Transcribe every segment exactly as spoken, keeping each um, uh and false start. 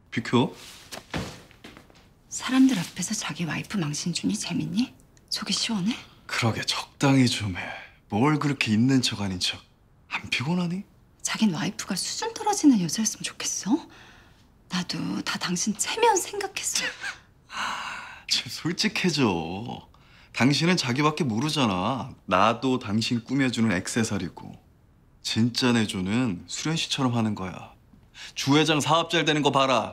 비켜. 사람들 앞에서 자기 와이프 망신 주니 재밌니? 속이 시원해? 그러게 적당히 좀 해. 뭘 그렇게 있는 척 아닌 척. 안 피곤하니? 자긴 와이프가 수준 떨어지는 여자였으면 좋겠어? 나도 다 당신 체면 생각했어. 좀 솔직해져. 당신은 자기밖에 모르잖아. 나도 당신 꾸며주는 액세서리고. 진짜 내조는 수련 씨처럼 하는 거야. 주 회장 사업 잘 되는 거 봐라.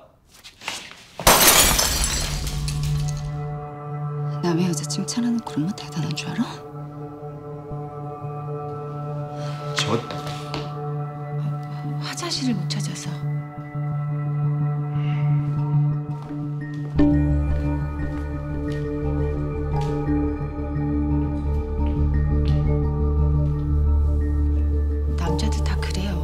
남의 여자 칭찬하는 그런 거 대단한 줄 알아? 저... 화장실을 못 찾아서. 남자들 다 그래요.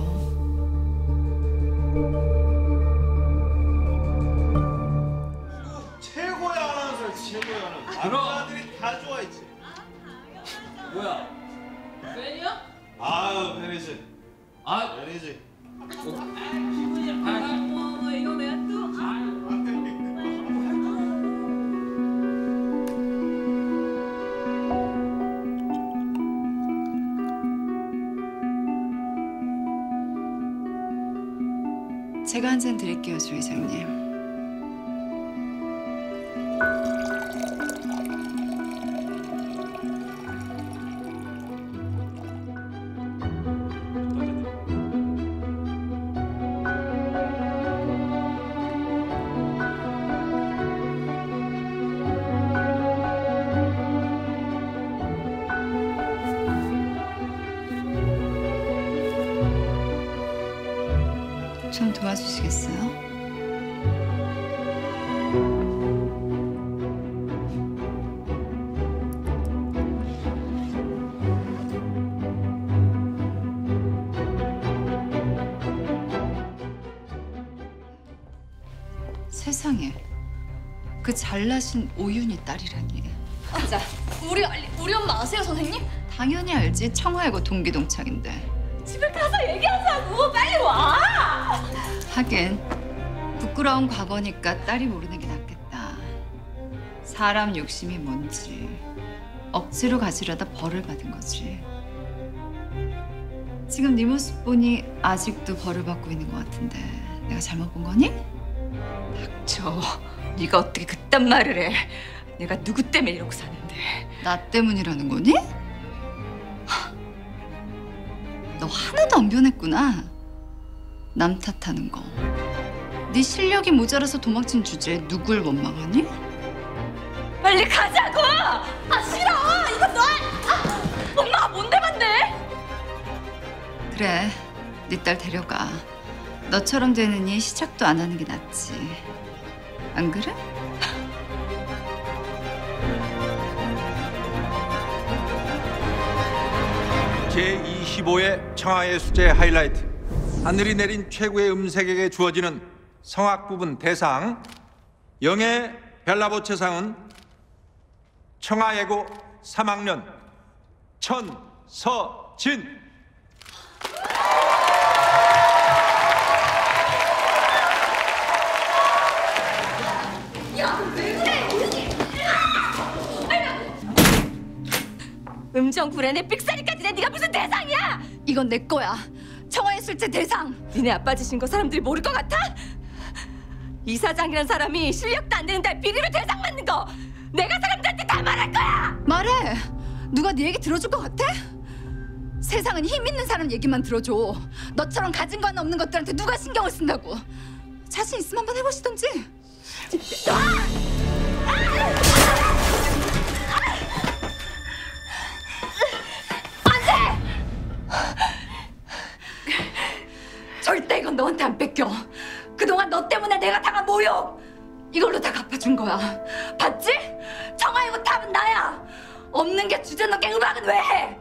최고야 아나운서 최고야. 아나들이 다 좋아했지. 뭐야? 팬이야? 아유 팬이지. 아, 팬이지. 기분이 뭐 이거 내가 또 제가 한 잔 드릴게요, 주 회장님. 좀 도와주시겠어요? 세상에, 그 잘나신 오윤희 딸이라니. 자, 우리 우리 엄마 아세요, 선생님? 당연히 알지. 청하이고 동기동창인데. 집에 가서 얘기하자고. 빨리 와. 하긴 부끄러운 과거니까 딸이 모르는 게 낫겠다. 사람 욕심이 뭔지 억지로 가지려다 벌을 받은 거지. 지금 네 모습 보니 아직도 벌을 받고 있는 것 같은데 내가 잘못 본 거니? 닥쳐. 네가 어떻게 그딴 말을 해? 내가 누구 때문에 이러고 사는데. 나 때문이라는 거니? 너 하나도 안 변했구나. 남 탓하는 거. 네 실력이 모자라서 도망친 주제에 누굴 원망하니? 빨리 가자고. 아 싫어. 이거 놔. 아, 엄마가 뭔데 만데? 그래, 네 딸 데려가. 너처럼 되느니 시작도 안 하는 게 낫지. 안 그래? 제이십오 회 청하의 수제 하이라이트. 하늘이 내린 최고의 음색에게 주어지는 성악 부분 대상 영예 별나보채상은 청하예고 삼 학년 천서진. 음정 불안에 삑사리까지 내 네가 무슨 대상이야? 이건 내 거야. 청하의 술제 대상. 니네 아빠 지신 거 사람들이 모를 것 같아? 이사장이란 사람이 실력도 안 되는데 비리로 대상 받는 거 내가 사람들한테 다 말할 거야. 말해. 누가 네 얘기 들어줄 것 같아? 세상은 힘 있는 사람 얘기만 들어줘. 너처럼 가진 거 하나 없는 것들한테 누가 신경을 쓴다고. 자신 있으면 한번 해보시던지. 절대 이건 너한테 안 뺏겨. 그동안 너 때문에 내가 당한 모욕 이걸로 다 갚아준 거야. 봤지? 청하이고 탑은 나야. 없는 게 주제넘게 음악은 왜 해?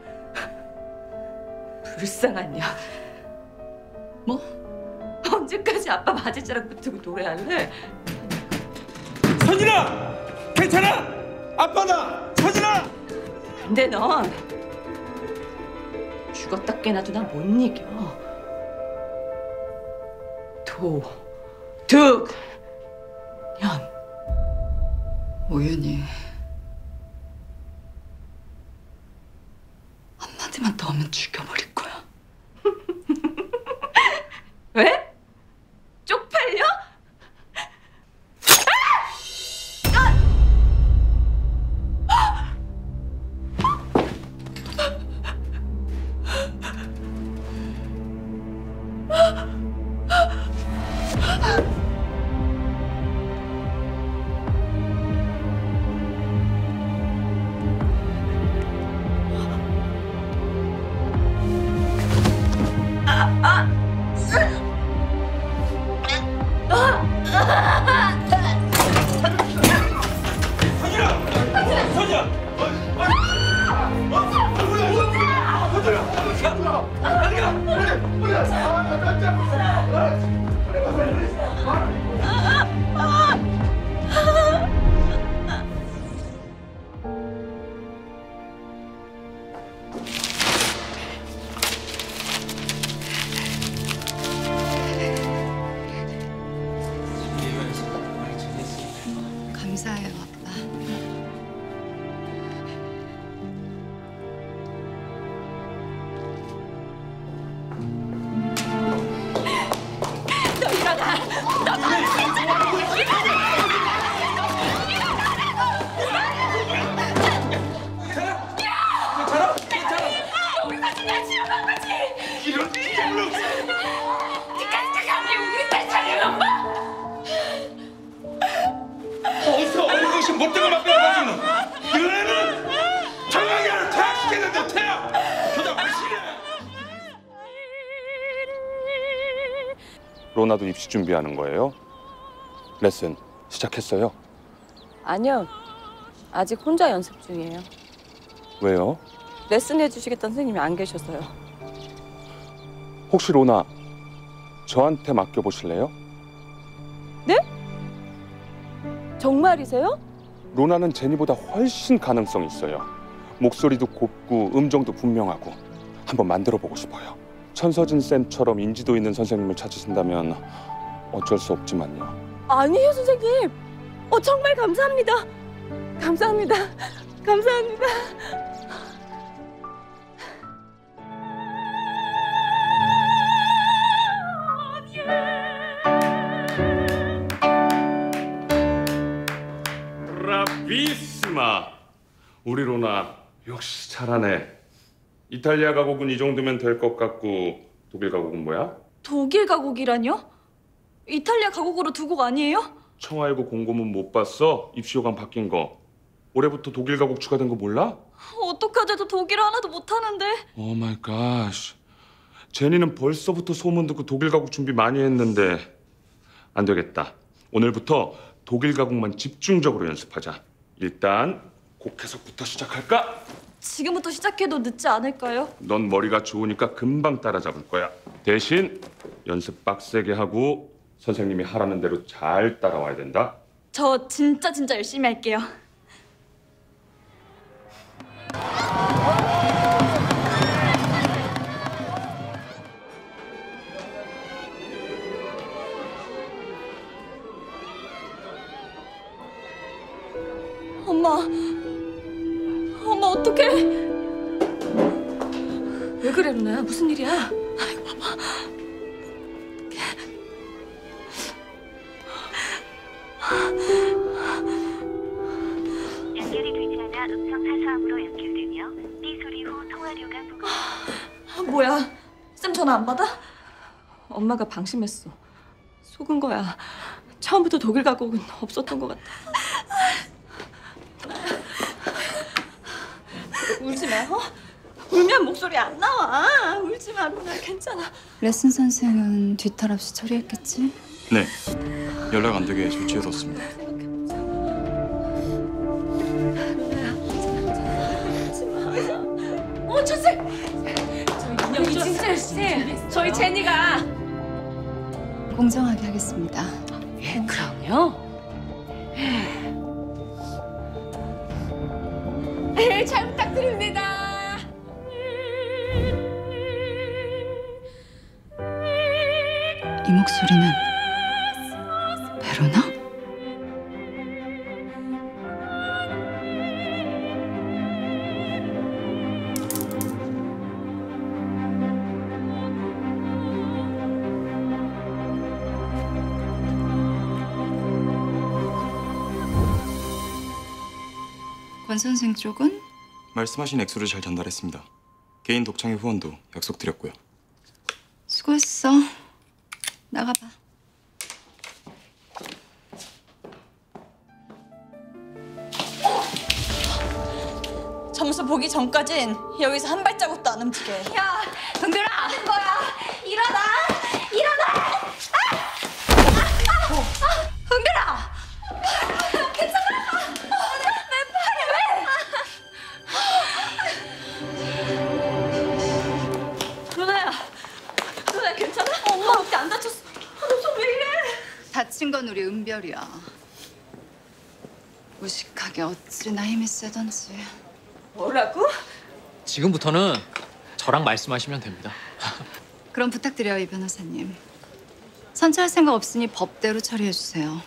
불쌍한 년. 뭐? 언제까지 아빠 바지자락 붙이고 노래할래? 서진아! 괜찮아! 아빠다! 서진아! 근데 넌 죽었다 깨나도 나 못 이겨. 도, 득, 야, 오윤이 한마디만 더 하면 죽여버릴 거야. 왜? 쪽팔려? 감사해요, 아빠. 너 일어나. 너 어디서 어르신 못되고 맡겨가지고는 이런 애는 정강이를 퇴학시켰는데 퇴학! 교장 확실해! 로나도 입시 준비하는 거예요? 레슨 시작했어요? 아니요. 아직 혼자 연습 중이에요. 왜요? 레슨 해주시겠다는 선생님이 안 계셔서요. 혹시 로나 저한테 맡겨보실래요? 네? 정말이세요? 로나는 제니보다 훨씬 가능성이 있어요. 목소리도 곱고 음정도 분명하고 한번 만들어보고 싶어요. 천서진 쌤처럼 인지도 있는 선생님을 찾으신다면 어쩔 수 없지만요. 아니에요, 선생님. 어, 정말 감사합니다. 감사합니다. 감사합니다. 브라비스마! 우리 로나 역시 잘하네. 이탈리아 가곡은 이 정도면 될 것 같고 독일 가곡은 뭐야? 독일 가곡이라뇨? 이탈리아 가곡으로 두 곡 아니에요? 청하이고 공고문 못 봤어? 입시 요강 바뀐 거. 올해부터 독일 가곡 추가된 거 몰라? 어떡하지? 저 독일어 하나도 못하는데. 오 마이 갓. 제니는 벌써부터 소문 듣고 독일 가곡 준비 많이 했는데 안 되겠다. 오늘부터 독일 가곡만 집중적으로 연습하자. 일단 곡 해석부터 시작할까? 지금부터 시작해도 늦지 않을까요? 넌 머리가 좋으니까 금방 따라잡을 거야. 대신 연습 빡세게 하고 선생님이 하라는 대로 잘 따라와야 된다. 저 진짜 진짜 열심히 할게요. 엄마, 엄마 어떡해? 왜 그래 루나야? 무슨 일이야? 아이고 봐봐. 연결이 되지 않아 음성 하소음으로 연결되며 삐 소리 후 통화료가 부과. 아, 뭐야? 쌤 전화 안 받아? 엄마가 방심했어. 속은 거야. 처음부터 독일 가곡은 없었던 것 같아. 울지 마, 어? 울면 목소리 안 나와. 울지 마, 루나. 괜찮아. 레슨 선생은 뒤탈 없이 처리했겠지? 네, 연락 안 되게 조치해뒀습니다. 어, 천생! 저희 인형이 진짜 열심히 저희 제니가. 공정하게 하겠습니다. 예, 그럼요. 네, 잘 부탁드립니다. 이 목소리는 베로나? 권 선생 쪽은? 말씀하신 액수를 잘 전달했습니다. 개인 독창의 후원도 약속드렸고요. 수고했어. 나가봐. 점수 보기 전까진 여기서 한 발자국도 안 움직여. 야, 동들아! 하는 거야! 일어나! 일어나! 아! 아! 아! 동들아! 괜찮아? 내 팔이 왜? 누나야, 누나 괜찮아? 엄마 어깨 안 다쳤어? 너왜 이래? 다친 건 우리 은별이야. 무식하게 어찌나 힘이 세던지. 뭐라고? 지금부터는 저랑 말씀하시면 됩니다. 그럼 부탁드려요, 이 변호사님. 선처할 생각 없으니 법대로 처리해 주세요.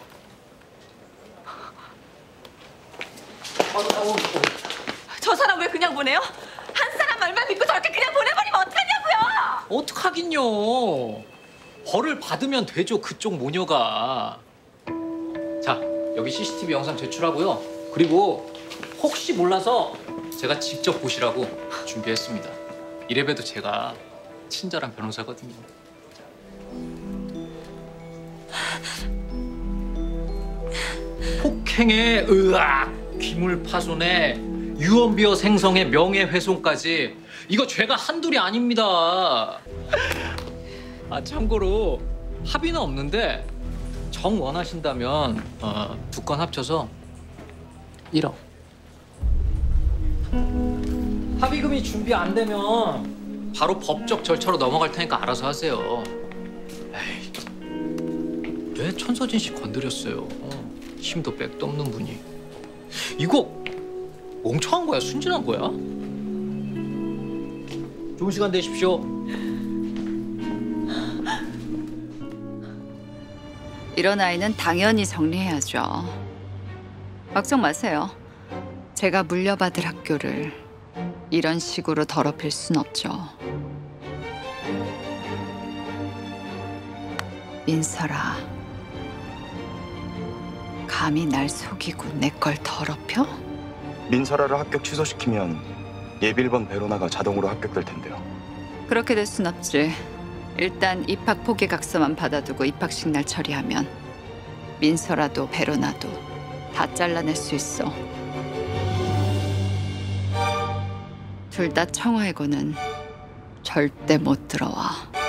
저 사람 왜 그냥 보내요? 한 사람 말만 믿고 저렇게 그냥 보내버리면 어떡하냐고요? 어떡하긴요. 벌을 받으면 되죠, 그쪽 모녀가. 자, 여기 씨씨티비 영상 제출하고요. 그리고 혹시 몰라서 제가 직접 보시라고 준비했습니다. 이래봬도 제가 친절한 변호사거든요. 폭행에 의악, 귀물 파손에 유언비어 생성에 명예훼손까지 이거 죄가 한둘이 아닙니다. 아 참고로 합의는 없는데 정 원하신다면 어, 두 건 합쳐서 일억. 합의금이 준비 안 되면 바로 법적 절차로 넘어갈 테니까 알아서 하세요. 에이, 왜 천서진 씨 건드렸어요? 어, 힘도 백도 없는 분이. 이거 멍청한 거야? 순진한 거야? 좋은 시간 되십시오. 이런 아이는 당연히 정리해야죠. 걱정 마세요. 제가 물려받을 학교를 이런 식으로 더럽힐 순 없죠. 민설아, 감히 날 속이고 내 걸 더럽혀? 민설아를 합격 취소시키면 예비 일 번 베로나가 자동으로 합격될 텐데요. 그렇게 될 순 없지. 일단 입학 포기 각서만 받아두고 입학식 날 처리하면 민설아도 베로나도 다 잘라낼 수 있어. 둘 다 청와에고는 절대 못 들어와.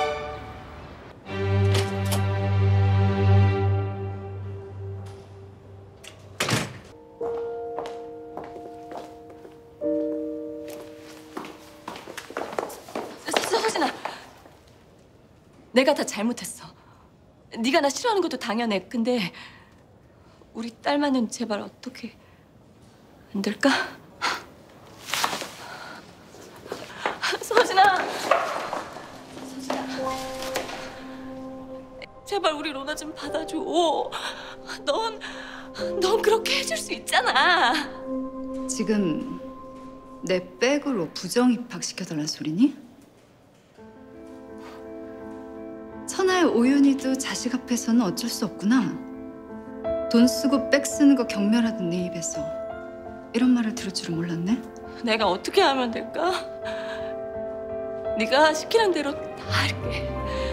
서- 서진아, 내가 다 잘못했어. 네가 나 싫어하는 것도 당연해. 근데 우리 딸만은 제발 어떻게 안 될까? 서진아, 서진아, 제발 우리 로나 좀 받아줘. 넌, 넌 그렇게 해줄 수 있잖아. 지금 내 백으로 부정 입학시켜달란 소리니? 천하의 오윤희도 자식 앞에서는 어쩔 수 없구나. 돈 쓰고 백 쓰는 거 경멸하던 네 입에서 이런 말을 들을 줄은 몰랐네. 내가 어떻게 하면 될까? 네가 시키는 대로 다 할게.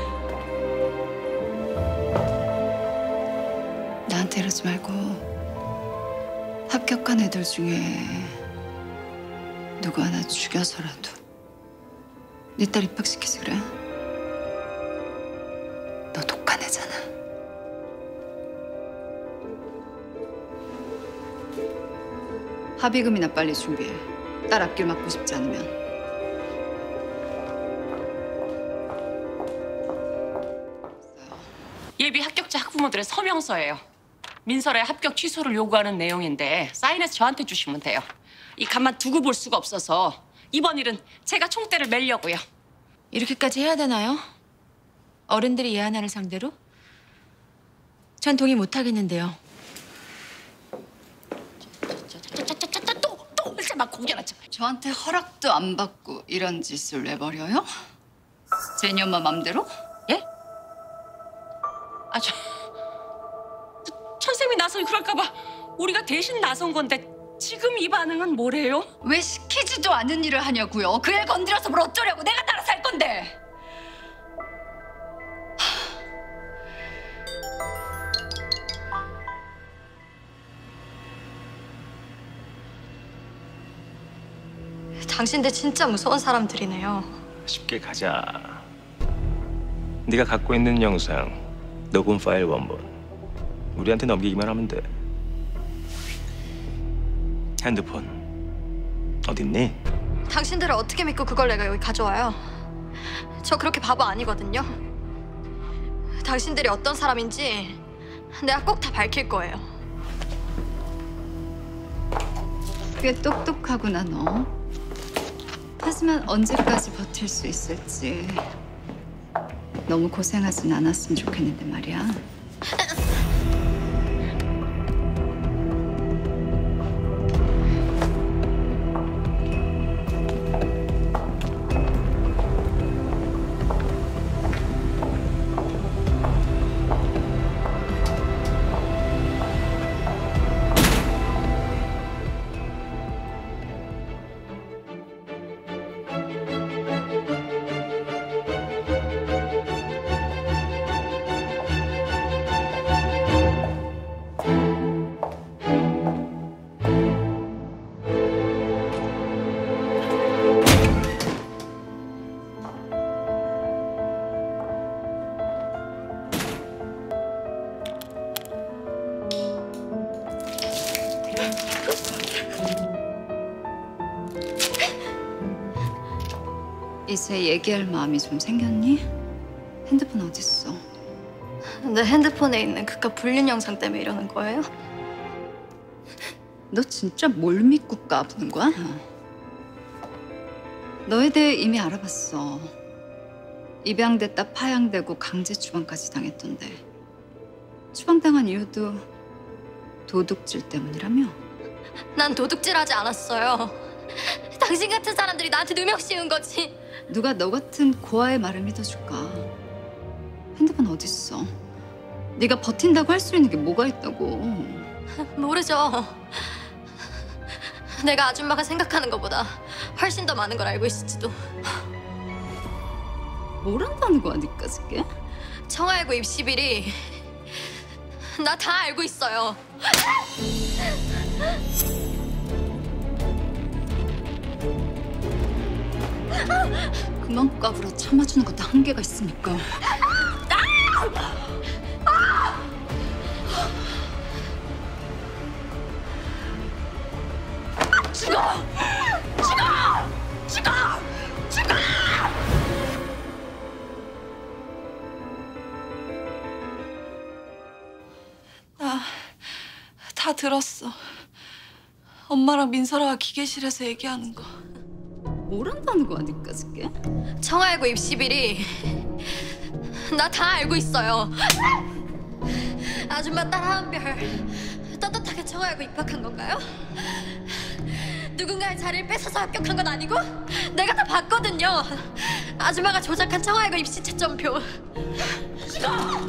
나한테 이러지 말고 합격한 애들 중에 누구 하나 죽여서라도 네 딸 입학시키지 그래? 너 독한 애잖아. 합의금이나 빨리 준비해. 딸 앞길 막고 싶지 않으면. 예비 합격자 학부모들의 서명서예요. 민설의 합격 취소를 요구하는 내용인데 사인해서 저한테 주시면 돼요. 이 가만 두고 볼 수가 없어서 이번 일은 제가 총대를 매려고요. 이렇게까지 해야 되나요? 어른들이 예하나를 상대로? 전 동의 못 하겠는데요. 짜짜짜짜짜 또또 이제 막 공개하자. 저한테 허락도 안 받고 이런 짓을 왜 벌여요? 제니 엄마 맘대로? 예? 아, 저, 천쌤이 나서 그럴까 봐 우리가 대신 나선 건데 지금 이 반응은 뭐래요? 왜 시키지도 않은 일을 하냐고요? 그 애 건드려서 뭘 어쩌려고? 내가 따라서 할 건데. 당신들 진짜 무서운 사람들이네요. 쉽게 가자. 네가 갖고 있는 영상 녹음 파일 원본 우리한테 넘기기만 하면 돼. 핸드폰 어딨니? 당신들을 어떻게 믿고 그걸 내가 여기 가져와요? 저 그렇게 바보 아니거든요. 당신들이 어떤 사람인지 내가 꼭 다 밝힐 거예요. 꽤 똑똑하구나 너. 하지만 언제까지 버틸 수 있을지 너무 고생하진 않았으면 좋겠는데 말이야. 이제 얘기할 마음이 좀 생겼니? 핸드폰 어딨어? 내 핸드폰에 있는 그깟 불륜 영상 때문에 이러는 거예요? 너 진짜 뭘 믿고 까부는 거야? 너에 대해 이미 알아봤어. 입양됐다 파양되고 강제 추방까지 당했던데. 추방당한 이유도 도둑질 때문이라며? 난 도둑질하지 않았어요. 당신 같은 사람들이 나한테 누명 씌운 거지. 누가 너 같은 고아의 말을 믿어줄까? 핸드폰 어딨어? 네가 버틴다고 할 수 있는 게 뭐가 있다고? 모르죠. 내가 아줌마가 생각하는 것보다 훨씬 더 많은 걸 알고 있을지도. 뭘 한다는 거야, 니까지 게? 청아이고 입시 비리 나 다 알고 있어요. 그만 까불어. 참아주는 것도 한계가 있으니까. 죽어! 죽어! 죽어! 죽어! 나 다 들었어. 엄마랑 민설아가 기계실에서 얘기하는 거. 뭘 한다는 거야, 니까지 게? 청아이고 입시 비리 나 다 알고 있어요. 아줌마 딸 하은별 떳떳하게 청아이고 입학한 건가요? 누군가의 자리를 뺏어서 합격한 건 아니고 내가 다 봤거든요. 아줌마가 조작한 청아이고 입시 채점표. 죽어!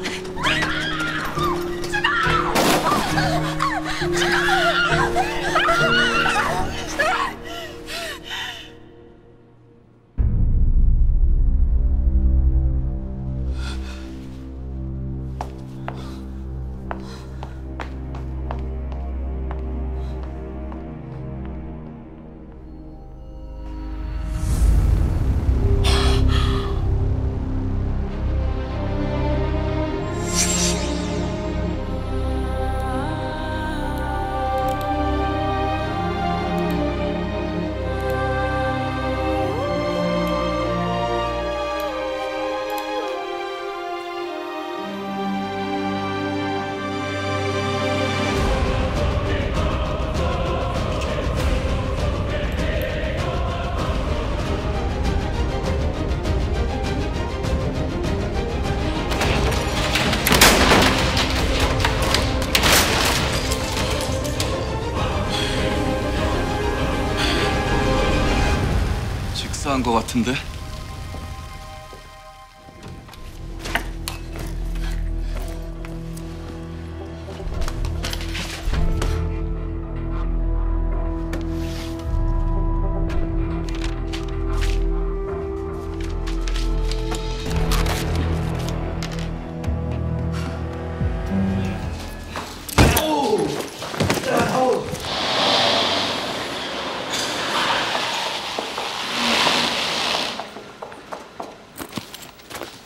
식사한 거 같은데?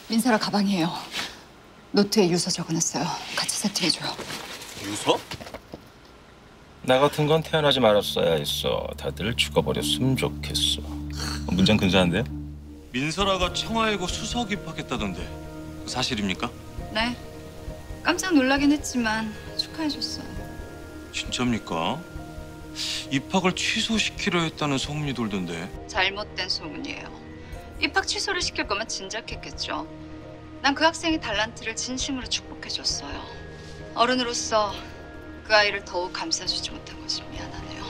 민설아 가방이에요. 노트에 유서 적어놨어요. 같이 세팅해줘요. 유서? 나 같은 건 태어나지 말았어야 했어. 다들 죽어버렸으면 좋겠어. 문장 근사한데? 민설아가 청와외고 수석 입학했다던데 사실입니까? 네. 깜짝 놀라긴 했지만 축하해줬어요. 진짜입니까? 입학을 취소시키려 했다는 소문이 돌던데. 잘못된 소문이에요. 입학 취소를 시킬 거면 진작 했겠죠. 난 그 학생의 달란트를 진심으로 축복해줬어요. 어른으로서 그 아이를 더욱 감싸주지 못한 것이 미안하네요.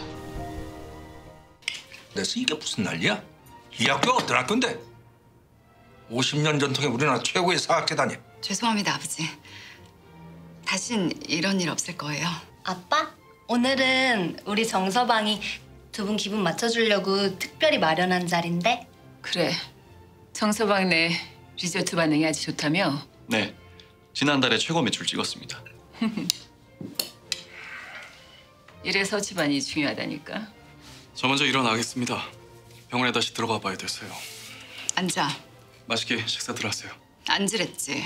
그래서 이게 무슨 난리야? 이 학교가 어떤 학교인데? 오십 년 전통의 우리나라 최고의 사학재단이야. 죄송합니다, 아버지. 다신 이런 일 없을 거예요. 아빠? 오늘은 우리 정서방이 두 분 기분 맞춰주려고 특별히 마련한 자리인데? 그래. 정서방네 리조트 반응이 아주 좋다며? 네, 지난달에 최고 매출 찍었습니다. 이래서 집안이 중요하다니까. 저 먼저 일어나겠습니다. 병원에 다시 들어가 봐야 돼서요. 앉아. 맛있게 식사 들어가세요. 앉으랬지.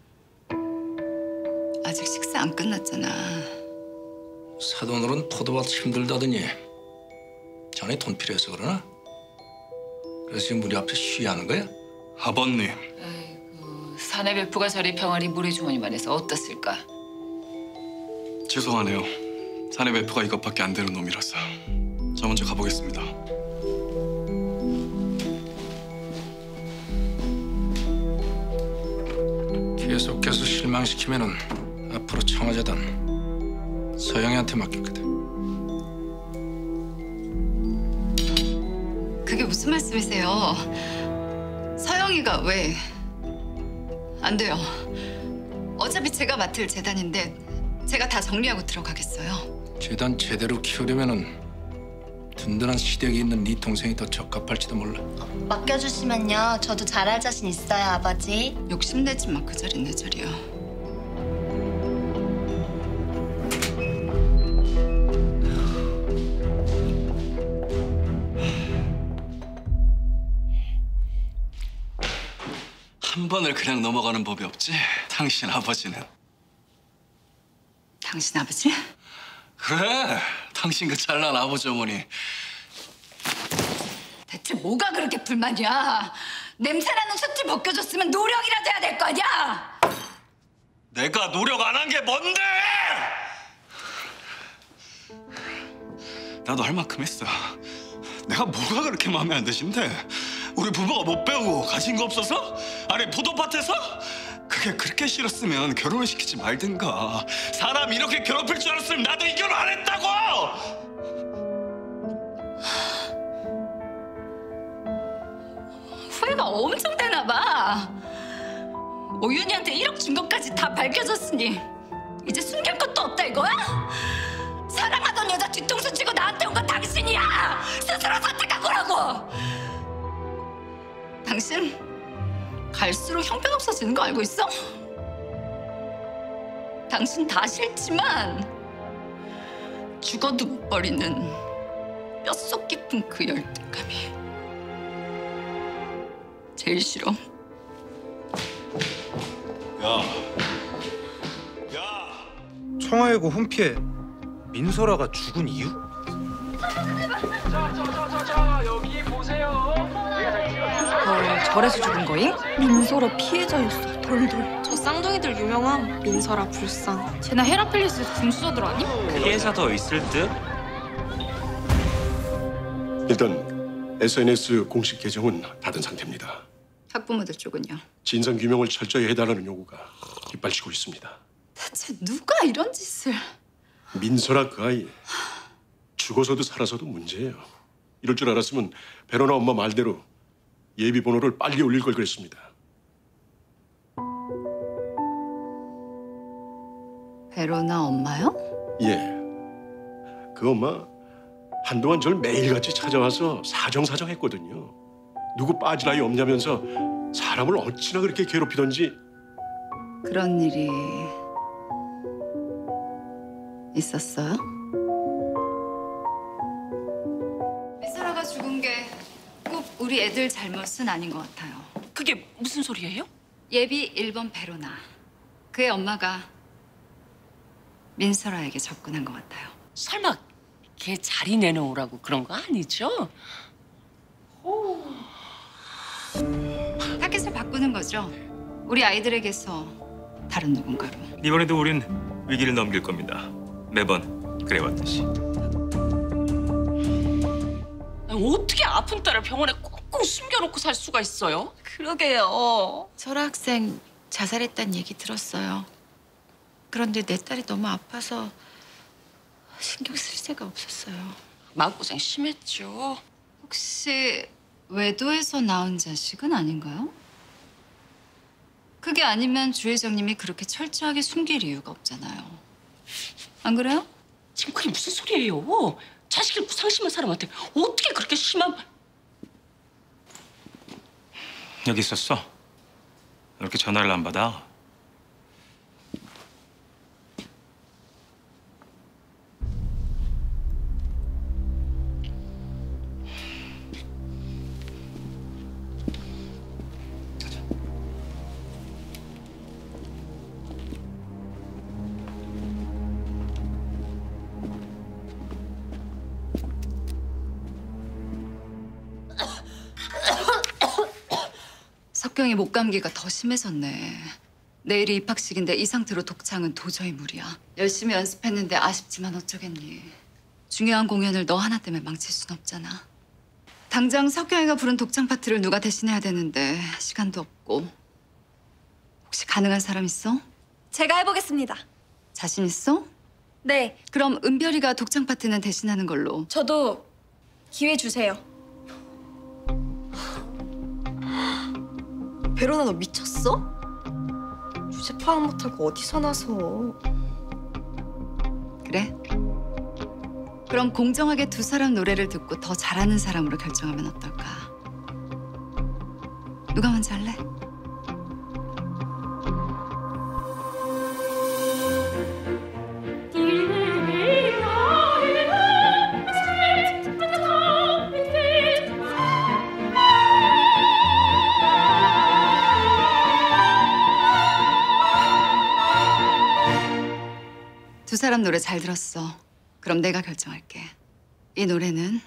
아직 식사 안 끝났잖아. 사돈으로는 포도밭 힘들다더니 자네 돈 필요해서 그러나? 그래서 지금 우리 앞에 시위하는 거야? 아버님. 아이고, 사내 베프가 저리 병아리 모래주머니만 해서 어떻을까? 죄송하네요. 사내 베프가 이것밖에 안 되는 놈이라서. 저 먼저 가보겠습니다. 계속해서 실망시키면은 앞으로 청와재단 서영이한테 맡겼거든. 그게 무슨 말씀이세요? 서영이가 왜? 안 돼요. 어차피 제가 맡을 재단인데 제가 다 정리하고 들어가겠어요. 재단 제대로 키우려면은 든든한 시댁이 있는 네 동생이 더 적합할지도 몰라. 맡겨주시면요. 저도 잘할 자신 있어요, 아버지. 욕심내지 마. 그 자리 내 자리야. 한 번을 그냥 넘어가는 법이 없지. 당신 아버지는. 당신 아버지? 그래. 당신 그 잘난 아버지 어머니. 대체 뭐가 그렇게 불만이야? 냄새나는 수트 벗겨줬으면 노력이라도 해야 될 거 아니야? 내가 노력 안 한 게 뭔데? 나도 할 만큼 했어. 내가 뭐가 그렇게 마음에 안 드신데? 우리 부부가 못 배우고 가진 거 없어서? 아니 포도밭에서? 그게 그렇게 싫었으면 결혼을 시키지 말든가. 사람 이렇게 괴롭힐 줄 알았으면 나도 이 결혼 안 했다고! 후회가 엄청 되나 봐. 오윤희한테 일억 준 것까지 다 밝혀졌으니 이제 숨길 것도 없다 이거야? 사랑하던 여자 뒤통수 치고 나한테 온 건 당신이야! 스스로 선택한 거라고! 당신 갈수록 형편없어지는 거 알고 있어? 당신 다 싫지만 죽어도 못 버리는 뼛속 깊은 그 열등감이 제일 싫어. 야, 야. 청와외고 홈피에 민설아가 죽은 이유? 자자자자자 여기 보세요. 어, 절에서 죽은 거임? 민설아 피해자였어. 돌돌. 저 쌍둥이들 유명함. 민설아 불쌍. 쟤나 헤라필리스 금수저들 아니? 피해자 더 있을 듯? 일단 에스엔에스 공식 계정은 닫은 상태입니다. 학부모들 쪽은요? 진상 규명을 철저히 해달라는 요구가 빗발치고 있습니다. 대체 누가 이런 짓을? 민설아 그 아이 죽어서도 살아서도 문제예요. 이럴 줄 알았으면 베로나 엄마 말대로 예비 번호를 빨리 올릴 걸 그랬습니다. 베로나 엄마요? 예. 그 엄마 한동안 절 매일같이 찾아와서 사정사정했거든요. 누구 빠질 아이 없냐면서 사람을 어찌나 그렇게 괴롭히던지. 그런 일이 있었어요? 민설아가 죽은 게 꼭 우리 애들 잘못은 아닌 것 같아요. 그게 무슨 소리예요? 예비 일 번 베로나. 그의 엄마가 민설아에게 접근한 것 같아요. 설마 걔 자리 내놓으라고 그런 거 아니죠? 타겟을 바꾸는 거죠. 우리 아이들에게서 다른 누군가로. 이번에도 우린 위기를 넘길 겁니다. 매번 그래왔듯이. 아니, 어떻게 아픈 딸을 병원에 꽁꽁 숨겨놓고 살 수가 있어요? 그러게요. 설아 학생 자살했다는 얘기 들었어요. 그런데 내 딸이 너무 아파서 신경 쓸 새가 없었어요. 마음고생 심했죠. 혹시 외도에서 나온 자식은 아닌가요? 그게 아니면 주 회장님이 그렇게 철저하게 숨길 이유가 없잖아요. 안 그래요? 지금 그게 무슨 소리예요? 자식을 무상심한 사람한테 어떻게 그렇게 심한... 여기 있었어? 왜 이렇게 전화를 안 받아? 석경이 목 감기가 더 심해졌네. 내일이 입학식인데 이 상태로 독창은 도저히 무리야. 열심히 연습했는데 아쉽지만 어쩌겠니. 중요한 공연을 너 하나 때문에 망칠 순 없잖아. 당장 석경이가 부른 독창 파트를 누가 대신해야 되는데 시간도 없고. 혹시 가능한 사람 있어? 제가 해보겠습니다. 자신 있어? 네. 그럼 은별이가 독창 파트는 대신하는 걸로. 저도 기회 주세요. 베로나 너 미쳤어? 주제 파악 못하고 어디서 나서. 그래? 그럼 공정하게 두 사람 노래를 듣고 더 잘하는 사람으로 결정하면 어떨까? 누가 먼저 할래? 두 사람 노래 잘 들었어. 그럼 내가 결정할게. 이 노래는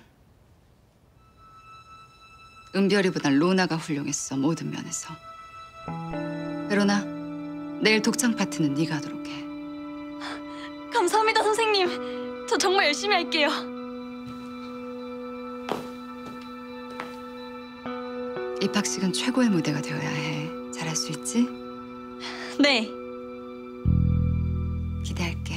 은별이보단 로나가 훌륭했어. 모든 면에서. 베로나, 내일 독창 파트는 네가 하도록 해. 감사합니다, 선생님. 저 정말 열심히 할게요. 입학식은 최고의 무대가 되어야 해. 잘할 수 있지? 네. 기대할게.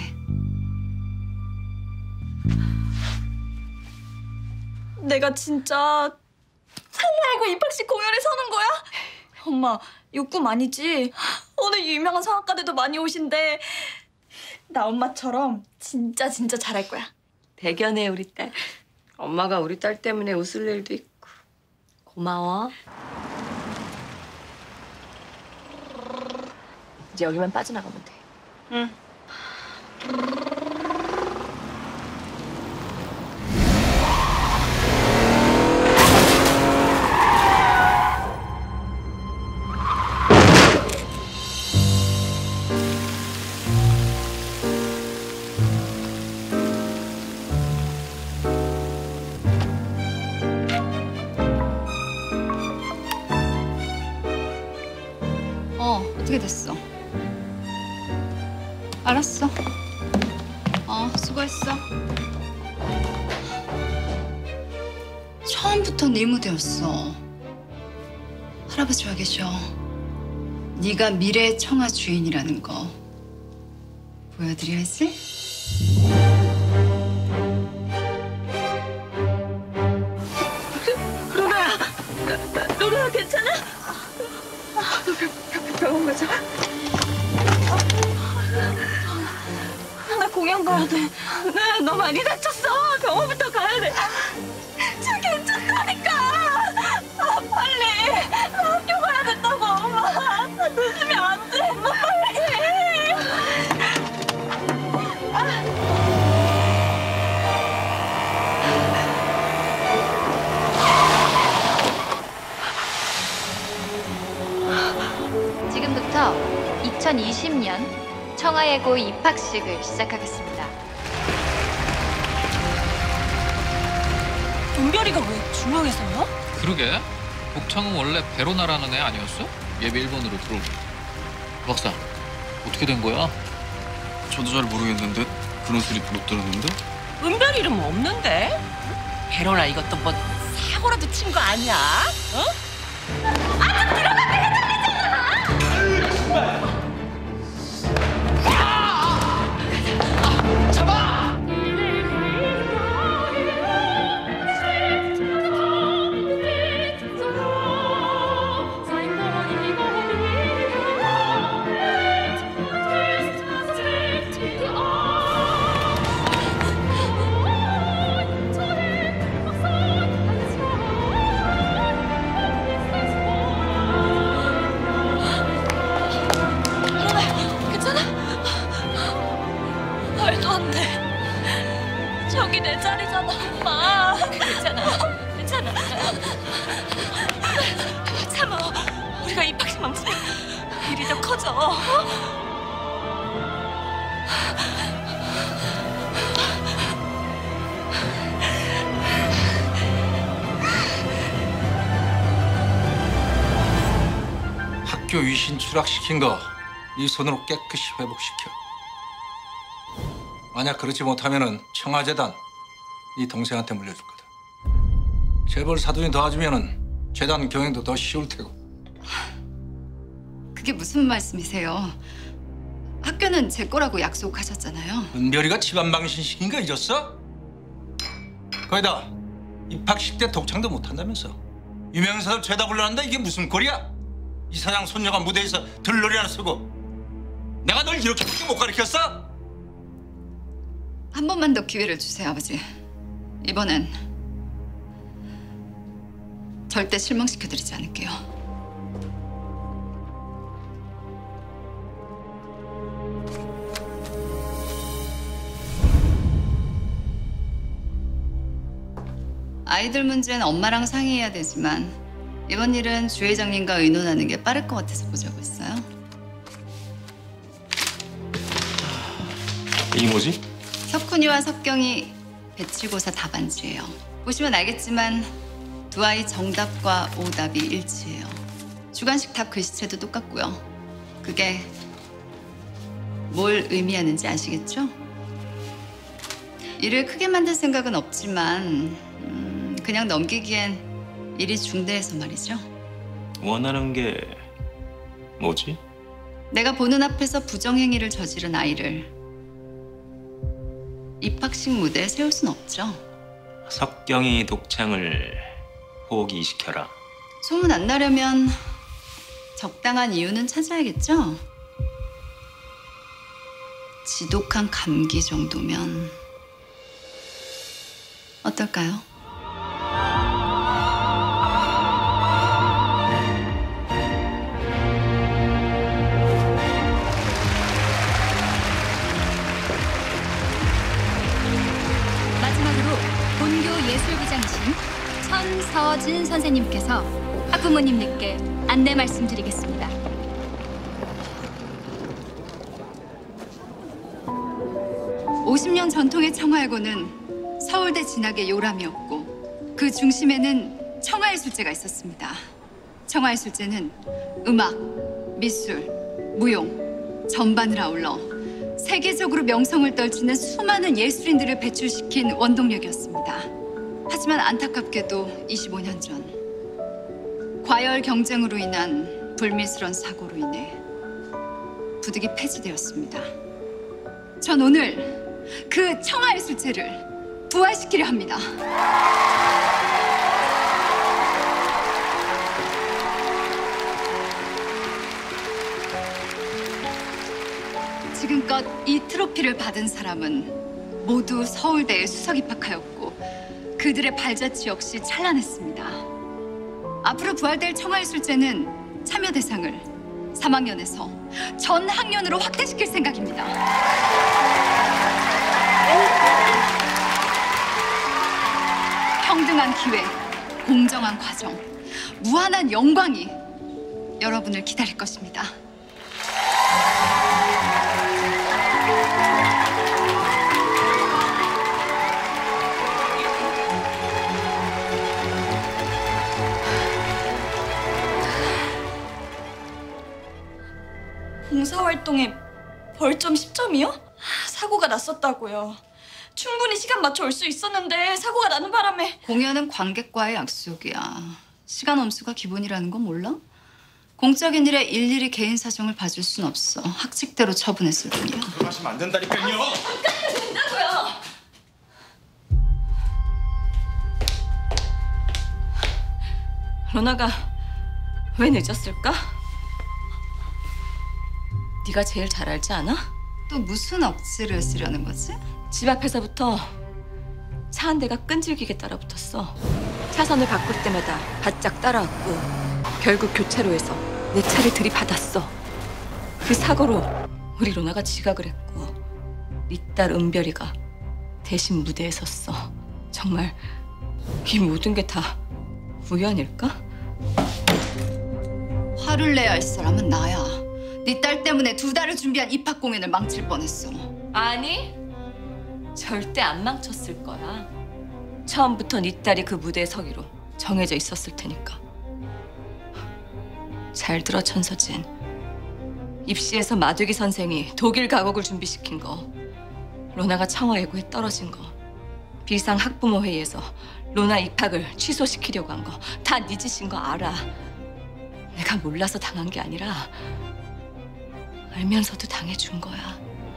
내가 진짜 설레고 입학식 공연에 서는 거야? 엄마, 이거 꿈 아니지? 오늘 유명한 성악가들도 많이 오신대. 나 엄마처럼 진짜 진짜 잘할 거야. 대견해 우리 딸. 엄마가 우리 딸 때문에 웃을 일도 있고. 고마워. 이제 여기만 빠져나가면 돼. 응. 어, 어떻게 됐어? 알았어. 어, 수고했어. 처음부터 네 무대였어. 할아버지 와 계셔. 네가 미래의 청아 주인이라는 거 보여드려야지. 로나야, 로나야 괜찮아? 병원 가자. 나 공연 가야 돼. 네, 너 많이 다쳤어. 병원부터 가야 돼. 저 괜찮다니까. 아, 빨리. 나 학교 가야 된다고, 엄마. 나 늦으면 안 돼. 엄마, 빨리. 지금 오늘부터 이천이십 년 청하예고 입학식을 시작하겠습니다. 은별이가 왜 중앙에서요? 그러게. 복창은 원래 베로나라는 애 아니었어? 예비 일 번으로 들어오고. 박사, 어떻게 된 거야? 저도 잘 모르겠는데 그런 소리 못 들었는데? 은별 이름 없는데? 베로나 이것도 뭐 사고라도 친 거 아니야? 어? 아, 좀 들어가! 말도 안 돼. 저기 내 자리잖아, 엄마. 괜찮아, 괜찮아. 참아. 우리가 입학식 망치면 일이 더 커져. 학교 위신 추락시킨 거 네 손으로 깨끗이 회복시켜. 만약 그렇지 못하면은 청와재단 네 동생한테 물려줄 거다. 재벌 사돈이 도와주면은 재단 경영도 더 쉬울 테고. 그게 무슨 말씀이세요? 학교는 제 거라고 약속하셨잖아요. 은별이가 집안 망신시킨 거 잊었어? 거기다 입학식 때 독창도 못한다면서. 유명인사들 죄다 불러난다. 이게 무슨 꼴이야? 이사장 손녀가 무대에서 들놀이 하나 쓰고 내가 널 이렇게밖에 못 가르쳤어? 한 번만 더 기회를 주세요, 아버지. 이번엔 절대 실망시켜드리지 않을게요. 아이들 문제는 엄마랑 상의해야 되지만 이번 일은 주 회장님과 의논하는 게 빠를 것 같아서 보자고 했어요. 이게 뭐지? 석훈이와 석경이 배치고사 답안지예요. 보시면 알겠지만 두 아이 정답과 오답이 일치해요. 주관식 답 글씨체도 똑같고요. 그게 뭘 의미하는지 아시겠죠? 일을 크게 만들 생각은 없지만 음, 그냥 넘기기엔 일이 중대해서 말이죠. 원하는 게 뭐지? 내가 보는 앞에서 부정행위를 저지른 아이를 입학식 무대에 세울 순 없죠. 석경이 독창을 포기시켜라. 소문 안 나려면 적당한 이유는 찾아야겠죠? 지독한 감기 정도면 어떨까요? 마지막으로 본교 예술부장이신 천서진 선생님께서 학부모님들께 안내 말씀드리겠습니다. 오십 년 전통의 청하예고는 서울대 진학의 요람이었고 그 중심에는 청하예술제가 있었습니다. 청하예술제는 음악, 미술, 무용 전반을 아울러 세계적으로 명성을 떨치는 수많은 예술인들을 배출시킨 원동력이었습니다. 하지만 안타깝게도 이십오 년 전 과열 경쟁으로 인한 불미스러운 사고로 인해 부득이 폐지되었습니다. 전 오늘 그 청하예술제를 부활시키려 합니다. 지금껏 이 트로피를 받은 사람은 모두 서울대에 수석 입학하였고 그들의 발자취 역시 찬란했습니다. 앞으로 부활될 청하예술제는 참여 대상을 삼 학년에서 전 학년으로 확대시킬 생각입니다. 평등한 기회, 공정한 과정, 무한한 영광이 여러분을 기다릴 것입니다. 봉사활동에 벌점 십 점이요? 사고가 났었다고요. 충분히 시간 맞춰 올 수 있었는데 사고가 나는 바람에. 공연은 관객과의 약속이야. 시간 엄수가 기본이라는 건 몰라? 공적인 일에 일일이 개인 사정을 봐줄 순 없어. 학칙대로 처분했을 뿐이야. 들어가시면 안 된다니까요. 깎아도 된다고요. 로나가 왜 늦었을까? 네가 제일 잘 알지 않아? 또 무슨 억지를 쓰려는 거지? 집 앞에서부터 차 한 대가 끈질기게 따라붙었어. 차선을 바꿀 때마다 바짝 따라왔고 결국 교차로에서 내 차를 들이받았어. 그 사고로 우리 로나가 지각을 했고 네 딸 은별이가 대신 무대에 섰어. 정말 이 모든 게 다 우연일까? 화를 내야 할 사람은 나야. 네 딸 때문에 두 달을 준비한 입학 공연을 망칠 뻔했어. 아니, 절대 안 망쳤을 거야. 처음부터 네 딸이 그 무대에 서기로 정해져 있었을 테니까. 잘 들어, 천서진. 입시에서 마두기 선생이 독일 가곡을 준비시킨 거, 로나가 청와예고에 떨어진 거, 비상 학부모 회의에서 로나 입학을 취소시키려고 한 거 다 네 짓인 거 알아. 내가 몰라서 당한 게 아니라 알면서도 당해준 거야.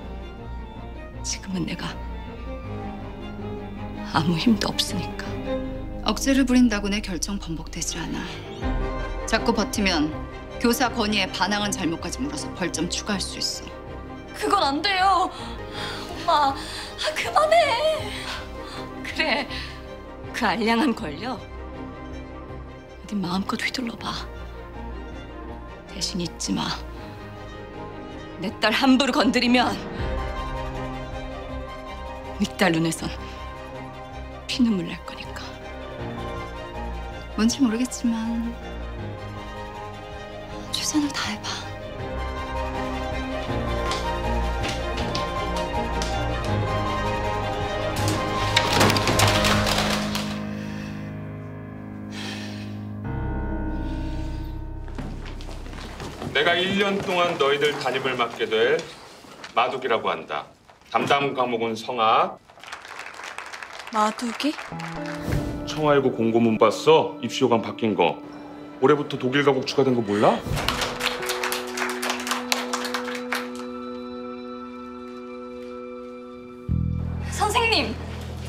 지금은 내가 아무 힘도 없으니까. 억지를 부린다고 내 결정 번복되질 않아. 자꾸 버티면 교사 건의에 반항한 잘못까지 물어서 벌점 추가할 수 있어. 그건 안 돼요. 엄마, 아, 그만해. 그래, 그 알량한 권력 어디 마음껏 휘둘러봐. 대신 잊지 마. 내 딸 함부로 건드리면 네 딸 눈에선 피눈물 날 거니까. 뭔지 모르겠지만 최선을 다해봐. 내가 일 년 동안 너희들 담임을 맡게 될 마둑이라고 한다. 담당 과목은 성악. 마두기? 청하예고 공고문 봤어? 입시 요강 바뀐 거. 올해부터 독일 가곡 추가된 거 몰라? 선생님,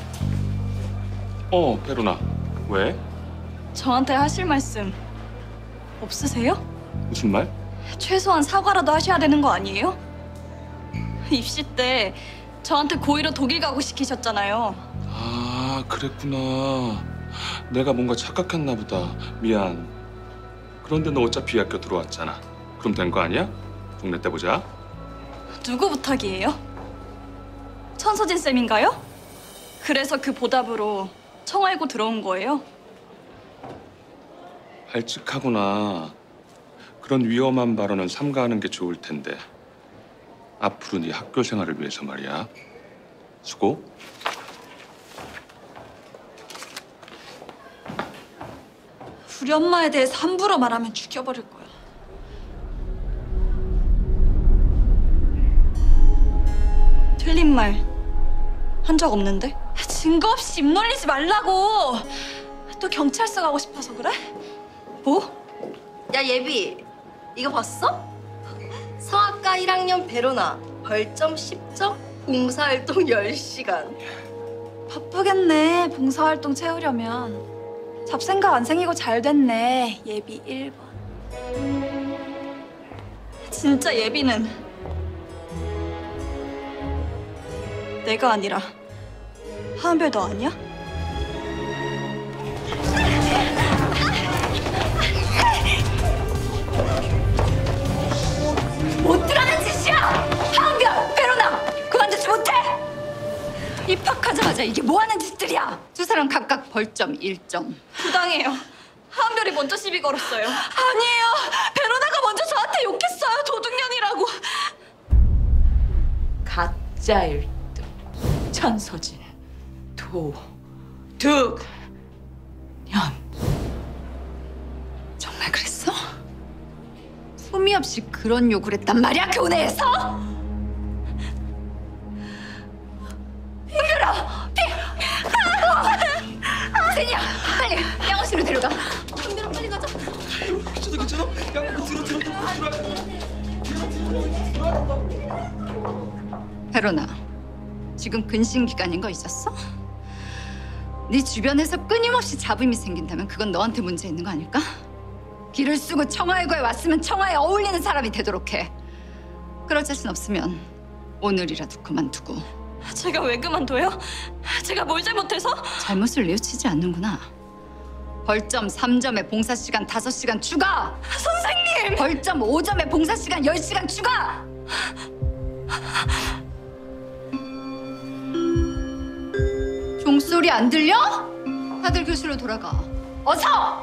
어, 페루나. 왜? 저한테 하실 말씀 없으세요? 무슨 말? 최소한 사과라도 하셔야 되는 거 아니에요? 입시 때 저한테 고의로 독일 가고 시키셨잖아요. 아, 그랬구나. 내가 뭔가 착각했나 보다. 미안. 그런데 너 어차피 이 학교 들어왔잖아. 그럼 된 거 아니야? 동네 때 보자. 누구 부탁이에요? 천서진 쌤인가요? 그래서 그 보답으로 청하예고 들어온 거예요? 발칙하구나. 그런 위험한 발언은 삼가하는 게 좋을 텐데. 앞으로 네 학교 생활을 위해서 말이야. 수고. 우리 엄마에 대해서 함부로 말하면 죽여버릴 거야. 틀린 말 한 적 없는데? 증거 없이 입 놀리지 말라고. 또 경찰서 가고 싶어서 그래? 뭐? 야 예비, 이거 봤어? 성악과 일 학년 베로나 벌점 십 점, 봉사활동 열 시간. 바쁘겠네, 봉사활동 채우려면. 잡생각 안 생기고 잘 됐네, 예비 일 번. 진짜 예비는 내가 아니라 하은별 너 아니야? 못 들어는 짓이야! 하은별, 베로나, 그만두지 못해! 입학하자마자 이게 뭐 하는 짓들이야? 두 사람 각각 벌점 일 점. 부당해요. 하은별이 먼저 시비 걸었어요. 아니에요. 베로나가 먼저 저한테 욕했어요. 도둑년이라고. 가짜 일 등. 천서진. 도. 둑. 년. 정말 그랬어? 소미 흠이 없이 그런 욕을 했단 말이야 교내에서? 이거라! 비! 아이고! 세니야 빨리 양호실로 데려가. 경비랑 빨리 가자. 괜찮아 괜찮아? 야 들어 들어 들어. 베로나, 지금 근신 기간인 거 잊었어? 네 주변에서 끊임없이 잡음이 생긴다면 그건 너한테 문제 있는 거 아닐까? 길을 쓰고 청하회고에 왔으면 청하에 어울리는 사람이 되도록 해. 그럴 자신 없으면 오늘이라도 그만두고. 제가 왜 그만둬요? 제가 뭘 잘못해서? 잘못을 뉘우치지 않는구나. 벌점 삼 점에 봉사 시간 다섯 시간 추가! 선생님! 벌점 오 점에 봉사 시간 열 시간 추가! 종소리 안 들려? 다들 교실로 돌아가. 어서!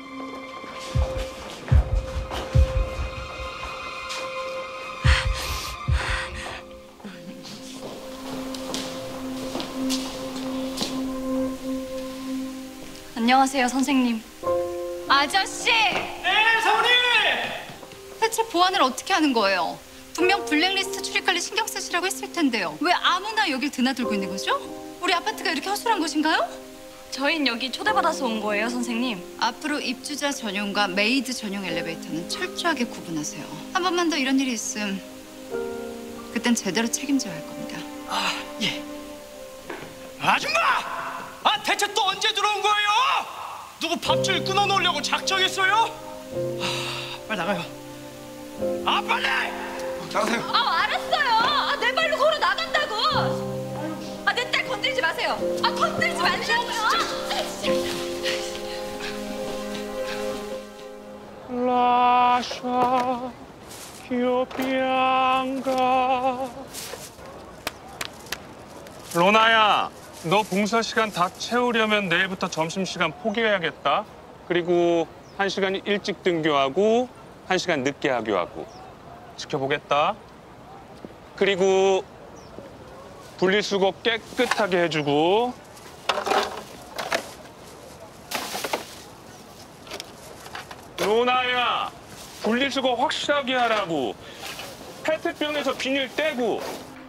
안녕하세요, 선생님. 아저씨! 네, 사모님! 대체 보안을 어떻게 하는 거예요? 분명 블랙리스트 출입 관리 신경 쓰시라고 했을 텐데요. 왜 아무나 여길 드나들고 있는 거죠? 우리 아파트가 이렇게 허술한 곳인가요? 저흰 여기 초대받아서 온 거예요, 선생님. 앞으로 입주자 전용과 메이드 전용 엘리베이터는 철저하게 구분하세요. 한 번만 더 이런 일이 있음 그땐 제대로 책임져야 할 겁니다. 아 예. 아줌마! 아 대체 또 언제 들어온 거예요? 누구 밥줄 끊어놓으려고 작정했어요? 아, 빨리 나가요. 아 빨리! 나가세요. 아, 알았어요. 아, 내 발로 걸어 나간다고. 아, 내 딸 건드리지 마세요. 아, 건드리지 말라고요. 라샤 기어피앙가. 로나야, 너 봉사 시간 다 채우려면 내일부터 점심 시간 포기해야겠다. 그리고 한 시간 일찍 등교하고 한 시간 늦게 하교하고. 지켜보겠다. 그리고 분리수거 깨끗하게 해주고. 로나야, 분리수거 확실하게 하라고. 페트병에서 비닐 떼고.